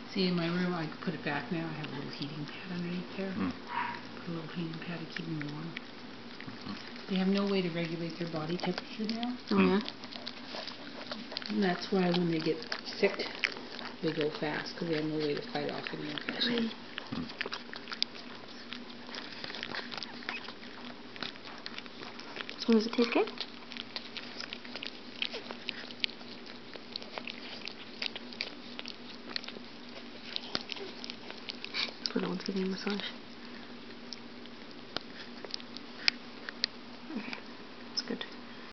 See, in my room, I could put it back now. I have a little heating pad underneath there. Put a little heating pad to keep them warm. They have no way to regulate their body temperature now. Oh, yeah? And that's why when they get sick, they go fast, because they have no way to fight off any infection. So does it taste good? Little one's getting a massage.